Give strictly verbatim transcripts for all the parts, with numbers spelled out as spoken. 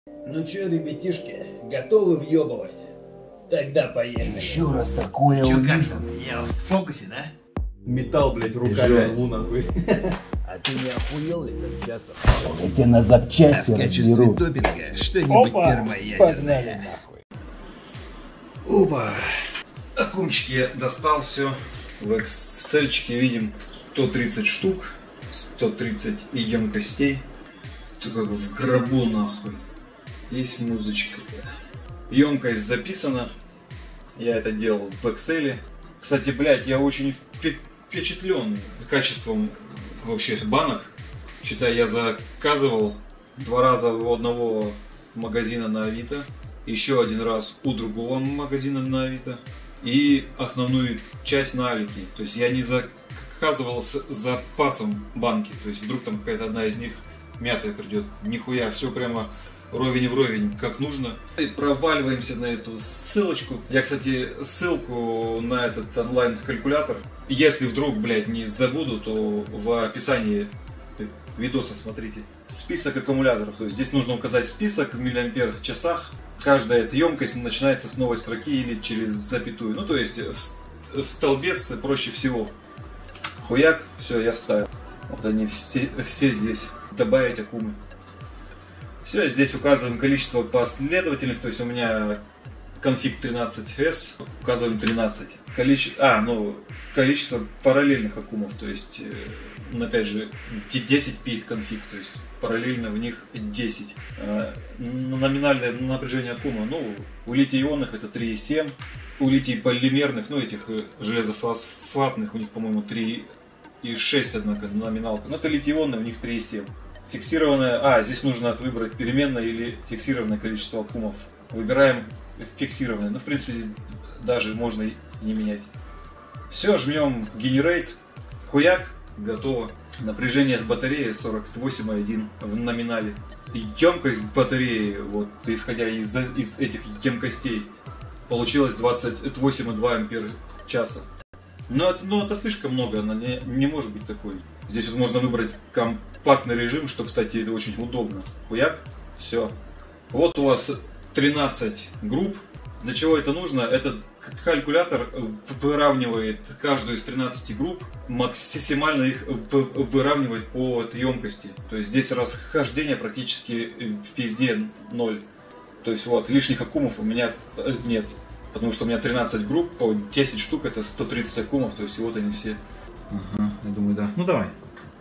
Ну чё, ребятишки, готовы въебывать? Тогда поехали. Еще раз такое Чё, увижу. как там? Я в фокусе, да? Металл, блять, руками рву нахуй. А ты не охуел ли, Часов? Я тебя на запчасти А в качестве разберу. допинга что-нибудь термоядерное. Опа. Окунчики я достал все. В эксельчике видим сто тридцать штук, сто тридцать емкостей. Только в гробу нахуй. Есть музычка. Емкость записана. Я это делал в Excel. Кстати, блядь, я очень впечатлен качеством вообще банок. Считай, я заказывал два раза у одного магазина на Авито, еще один раз у другого магазина на Авито и основную часть на Алике. То есть я не заказывал с запасом банки. То есть вдруг там какая-то одна из них мятая придет. Нихуя, все прямо ровень в ровень, как нужно. И проваливаемся на эту ссылочку. Я, кстати, ссылку на этот онлайн-калькулятор, если вдруг, блядь, не забуду, то в описании видоса смотрите. Список аккумуляторов. То есть здесь нужно указать список в миллиампер часах. Каждая эта емкость начинается с новой строки или через запятую. Ну, то есть в, в столбец проще всего. Хуяк, все, я вставил. Вот они все, все здесь. Добавить аккумы. Все, здесь указываем количество последовательных, то есть у меня конфиг тринадцать эс, указываем тринадцать. Количество, а, ну, количество параллельных аккумов, то есть, опять же, десять пи конфиг, то есть параллельно в них десять. Номинальное напряжение аккума, ну, у литий-ионных это три и семь, у литий-полимерных, ну, этих железофосфатных, у них, по-моему, три и шесть, однако, номиналка, но это литий-ионные, у них три и семь. Фиксированное, а, здесь нужно выбрать переменное или фиксированное количество аккумов. Выбираем фиксированное, ну, в принципе, здесь даже можно и не менять. Все, жмем Generate, хуяк, готово. Напряжение с батареи сорок восемь и один в номинале. Емкость батареи, вот, исходя из, из этих емкостей, получилось двадцать восемь и два ампера часа. Но это, ну, это слишком много, она не, не может быть такой. Здесь вот можно выбрать компактный режим, что, кстати, это очень удобно. Хуяк, все. Вот у вас тринадцать групп. Для чего это нужно? Этот калькулятор выравнивает каждую из тринадцати групп, максимально их выравнивает по емкости. То есть здесь расхождение практически везде ноль. То есть вот, лишних аккумов у меня нет. Потому что у меня тринадцать групп, по десять штук, это сто тридцать аккумов, то есть вот они все. Ага, я думаю, да. Ну давай.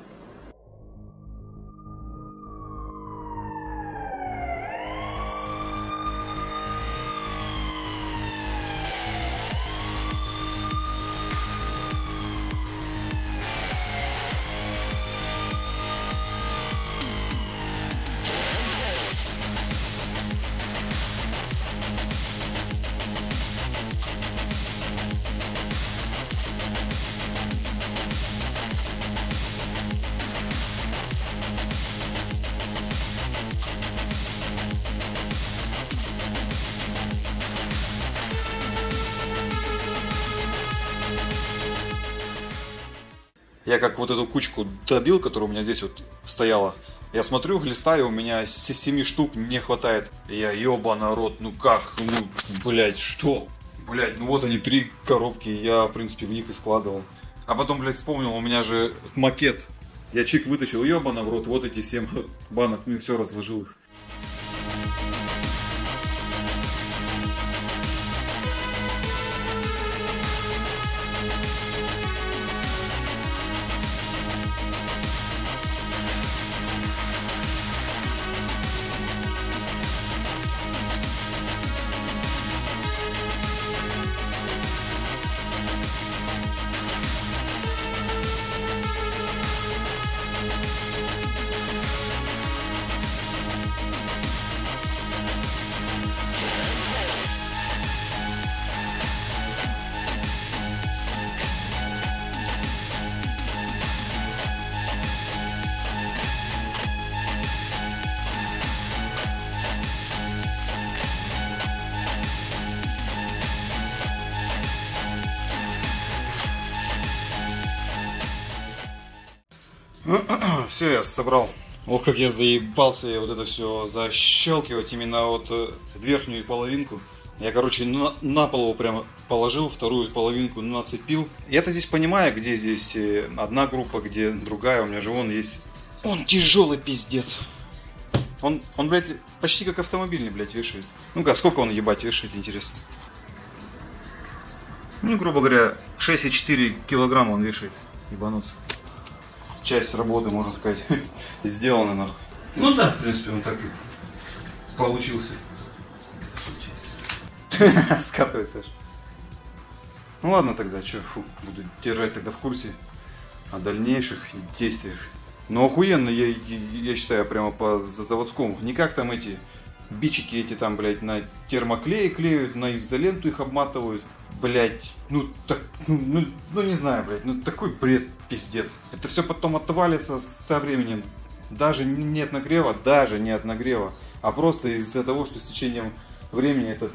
Я как вот эту кучку добил, которая у меня здесь вот стояла. Я смотрю, листаю, у меня семи штук не хватает. Я, ёбаный рот, ну как? Ну, блять, что? Блять, ну вот они, три коробки, я, в принципе, в них и складывал. А потом, блять, вспомнил, у меня же макет. Я чик вытащил, ёбаный в рот, вот эти семь банок, ну и все, разложил их. Все, я собрал Ох, как я заебался вот это все защелкивать, именно вот верхнюю половинку. Я, короче, на, на пол его прямо положил, вторую половинку нацепил. Я-то здесь понимаю, где здесь одна группа, где другая. У меня же вон есть. Он тяжелый пиздец. Он, он, блядь, почти как автомобильный, блядь, вешает. Ну-ка, сколько он, ебать, вешает, интересно. Ну, грубо говоря, шесть и четыре килограмма он вешает. Ебануться. Часть работы, можно сказать, сделана, нахуй. Ну да, в принципе, он так и получился. Скатывается аж. Ну ладно тогда, что, фу, буду держать тогда в курсе о дальнейших действиях. Но охуенно, я, я, я считаю, прямо по заводскому. Не как там эти бичики эти там, блядь, на термоклей клеют, на изоленту их обматывают. Блядь, ну так, ну, ну, ну не знаю, блядь, ну такой бред, пиздец. Это все потом отвалится со временем. Даже не от нагрева, даже не от нагрева, а просто из-за того, что с течением времени эта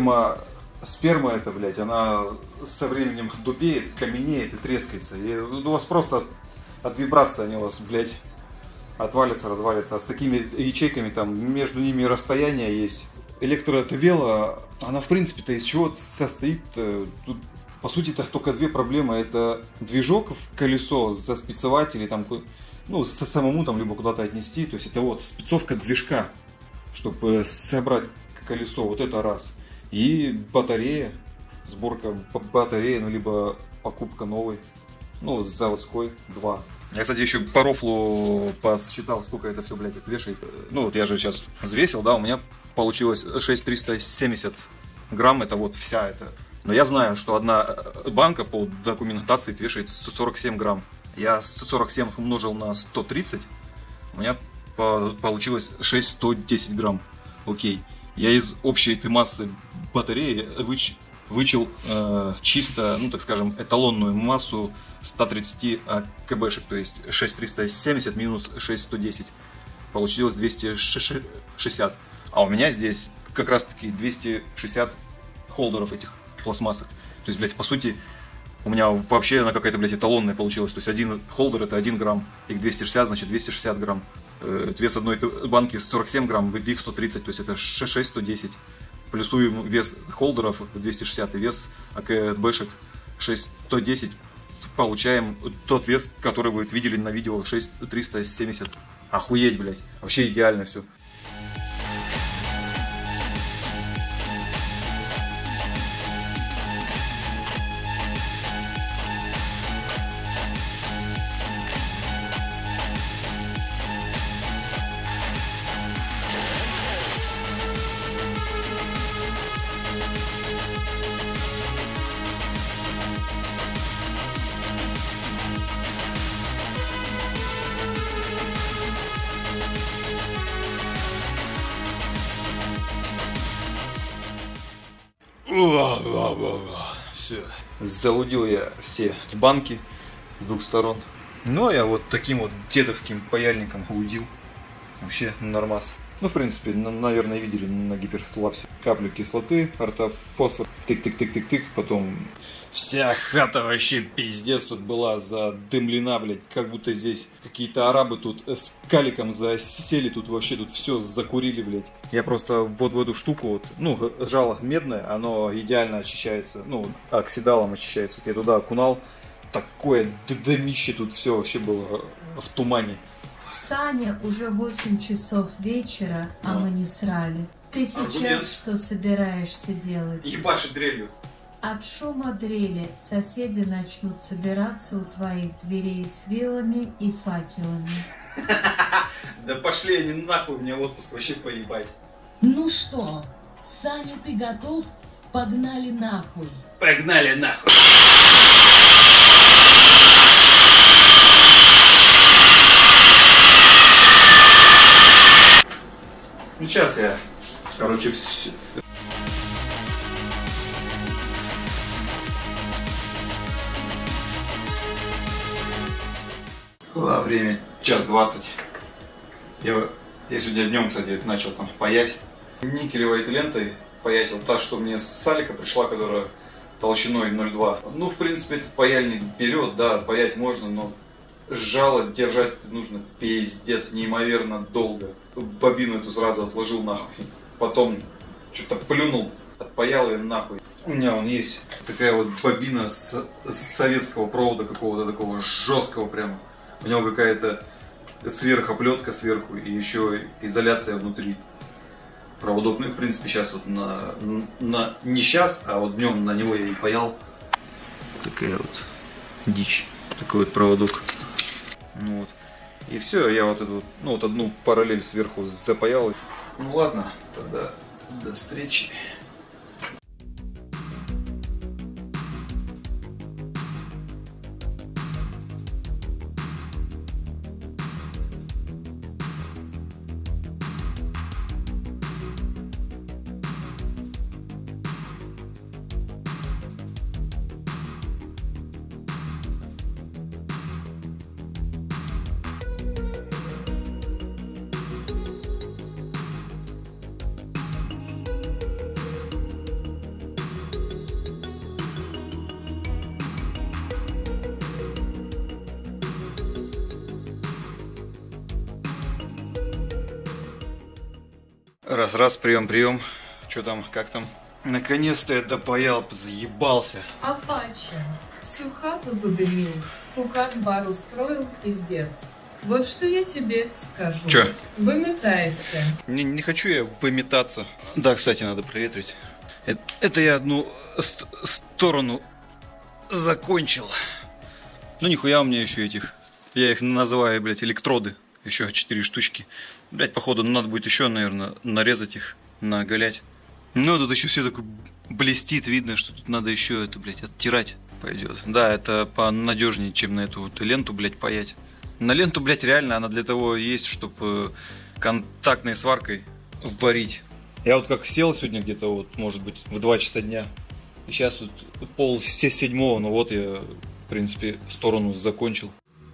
термосперма, это, блядь, она со временем дубеет, каменеет и трескается. И у вас просто от, от вибрации они у вас, блядь, отвалятся, развалятся. А с такими ячейками там между ними расстояние есть. Электровела, она в принципе-то из чего состоит? Тут по сути-то только две проблемы. Это движок в колесо заспицевать или там, ну, самому там либо куда-то отнести. То есть это вот спецовка движка, чтобы собрать колесо. Вот это раз. И батарея, сборка батареи, ну либо покупка новой, ну заводской, два. Я, кстати, еще по рофлу посчитал, сколько это все, блядь, вешает. Ну, вот я же сейчас взвесил, да, у меня получилось шесть тысяч триста семьдесят грамм, это вот вся эта. Но я знаю, что одна банка по документации вешает сорок семь грамм. Я сорок семь умножил на сто тридцать, у меня получилось шесть тысяч сто десять грамм. Окей. Я из общей этой массы батареи выч, вычел э, чисто, ну, так скажем, эталонную массу ста тридцати кбшек, то есть шесть тысяч триста семьдесят минус шесть тысяч сто десять, получилось двести шестьдесят, а у меня здесь как раз таки двести шестьдесят холдеров этих пластмассок, то есть, блядь, по сути, у меня вообще она какая-то, блядь, эталонная получилась, то есть один холдер это один грамм, их двести шестьдесят, значит двести шестьдесят грамм, э, вес одной банки сорок семь грамм, их сто тридцать, то есть это шесть тысяч сто десять, плюсуем вес холдеров двести шестьдесят и вес АКБшек шесть тысяч сто десять, получаем тот вес, который вы видели на видео, шесть тысяч триста семьдесят. Охуеть, блядь. Вообще идеально все. Все. Залудил я все банки с двух сторон. Ну, а я вот таким вот дедовским паяльником удил. Вообще нормас. Ну, в принципе, наверное, видели на гиперлапсе. Каплю кислоты, ортофосфор, тык-тык-тык-тык-тык, потом... Вся хата вообще пиздец тут была задымлена, блядь. Как будто здесь какие-то арабы тут с каликом засели, тут вообще тут все закурили, блядь. Я просто вот в эту штуку, вот, ну, жало медное, оно идеально очищается, ну, оксидалом очищается. Вот я туда окунал, такое дымище тут все вообще было в тумане. Саня, уже восемь часов вечера, а ну. мы не срали. Ты сейчас Аргумент. Что собираешься делать? Ебашит дрелью. От шума дрели соседи начнут собираться у твоих дверей с вилами и факелами. Да пошли они нахуй, мне отпуск вообще поебать. Ну что, Саня, ты готов? Погнали нахуй. Погнали нахуй. Ну сейчас я, короче, все. Время час двадцать. Я, я сегодня днем, кстати, начал там паять никелевой этой лентой. Паять вот та, что мне с Салика пришла, которая толщиной ноль два. Ну, в принципе, этот паяльник берет, да, паять можно, но жало держать нужно пиздец неимоверно долго. Бобину эту сразу отложил нахуй. Потом что-то плюнул, отпаял ее нахуй. У меня вон есть такая вот бобина с, с советского провода какого-то такого жесткого прямо. У него какая-то сверхоплетка сверху и еще изоляция внутри. Проводок. Ну и в принципе сейчас вот на, на не сейчас, а вот днем на него я и паял. Такая вот дичь. Такой вот проводок. Ну вот. И все, я вот эту, ну вот одну параллель сверху запаял. Ну ладно, тогда до встречи. Раз, раз, прием, прием. Что там, как там? Наконец-то я допаял, заебался. Апача, всю хату задымил, кукан-бар устроил, пиздец. Вот что я тебе скажу. Чё? Выметайся. Не, не хочу я выметаться. Да, кстати, надо проветрить. Это, это я одну ст сторону закончил. Ну, нихуя у меня еще этих. Я их называю, блядь, электроды. Еще четыре штучки. Блять, походу, надо будет еще, наверное, нарезать их, наголять. Ну, тут еще все такое блестит, видно, что тут надо еще это, блядь, оттирать пойдет. Да, это понадежнее, чем на эту вот ленту, блядь, паять. На ленту, блядь, реально она для того есть, чтобы контактной сваркой варить. Я вот как сел сегодня где-то, вот, может быть, в два часа дня. И сейчас вот пол седьмого, ну вот я, в принципе, сторону закончил.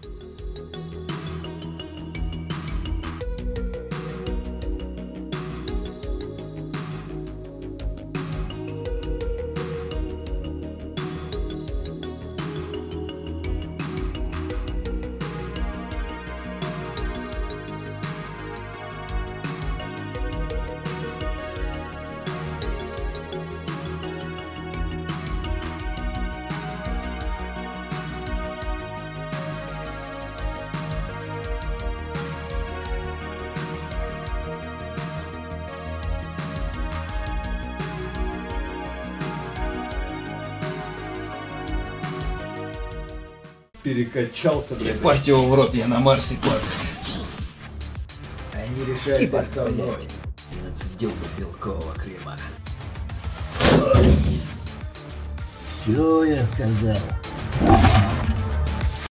Перекачался, блядь. Ебать его в рот, я на Марсе клацаю. Они решают Ебать, со мной. блядь. Нацедил бы белкового крема. Все, я сказал.